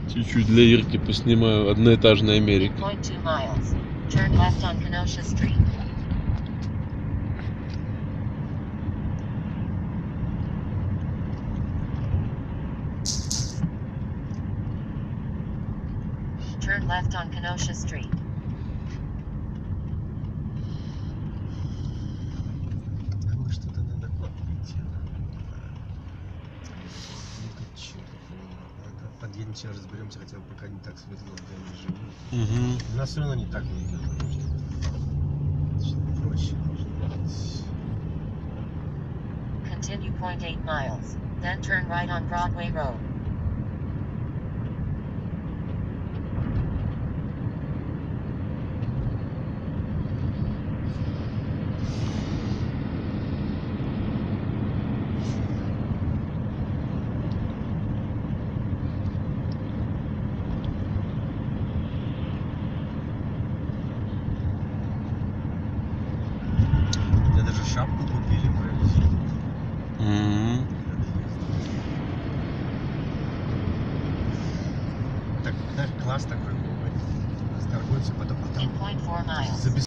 Чуть-чуть для Ирки поснимаю одноэтажной Америки. 2.2 miles. Turn left on Kenosha Street. Turn left on Kenosha Street. Нам что-то надо купить. Подъедем, сейчас разберемся, хотя бы пока не так светло, где они живут. У нас все равно не так не идет. Что проще должно быть. Continue 0.8 miles. Then turn right on Broadway Road. Я даже шапку купили, так класс такой, торгуемся, потом 8.4 miles.